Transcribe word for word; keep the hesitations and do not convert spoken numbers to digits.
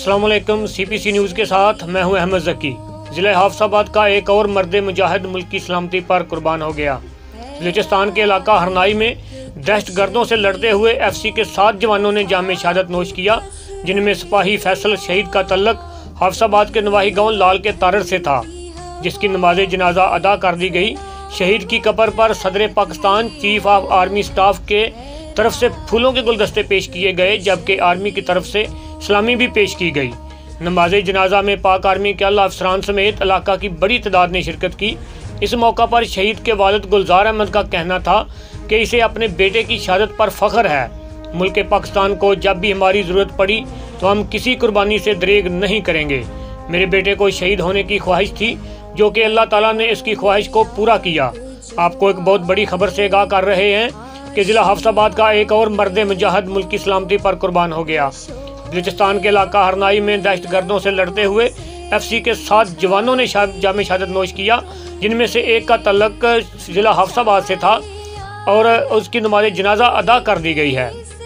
अस्सलाम वालेकुम। CPC news के साथ मैं हूं अहमद ज़की। ज़िला हाफसाबाद का एक और मर्द मुजाहिद मुल्क की सलामती पर कुर्बान हो गया। बलूचिस्तान के इलाका हरनाई में दहशत गर्दों से लड़ते हुए एफ सी के सात जवानों ने जाम शहादत नोश किया, जिनमें सिपाही फैसल शहीद का तल्लक हाफसाबाद के नवाही गाँव लाल के तारड़ से था, जिसकी नमाज जनाजा अदा कर दी गई। शहीद की कब्र पर सदर Pakistan chief of army staff के तरफ से फूलों के गुलदस्ते पेश किए गए, जबकि आर्मी की तरफ से सलामी भी पेश की गई। नमाज जनाजा में पाक आर्मी के आला अफसरान समेत इलाका की बड़ी तादाद ने शिरकत की। इस मौका पर शहीद के वालिद गुलजार अहमद का कहना था कि इसे अपने बेटे की शहादत पर फख्र है। मुल्क पाकिस्तान को जब भी हमारी ज़रूरत पड़ी तो हम किसी कुर्बानी से दरेग नहीं करेंगे। मेरे बेटे को शहीद होने की ख्वाहिश थी, जो कि अल्लाह ताला ने इसकी ख्वाहिश को पूरा किया। आपको एक बहुत बड़ी खबर से आगाह कर रहे हैं कि ज़िला हाफसाबाद का एक और मर्द मुजाहिद मुल्क की सलामती पर कुर्बान हो गया। बलूचिस्तान के इलाका हरनाई में दहशत गर्दों से लड़ते हुए एफ सी के सात जवानों ने जाम शहादत नोश किया, जिनमें से एक का तल्लक ज़िला हाफसाबाद से था और उसकी नमाज जनाजा अदा कर दी गई है।